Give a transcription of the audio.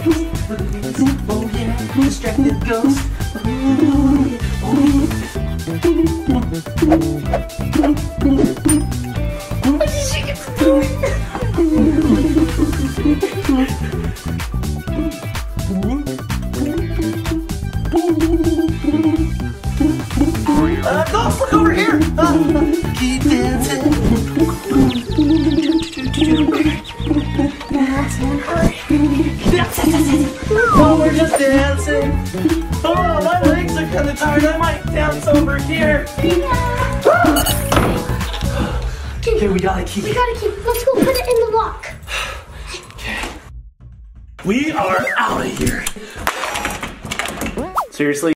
Oh yeah, distracted ghost. What did she get doing? Ghost, look over here. Keep dancing. Oh, we're just dancing. Oh, my legs are kind of tired. I might dance over here. Okay, we gotta keep. Let's go put it in the lock. Okay. We are out of here. Seriously?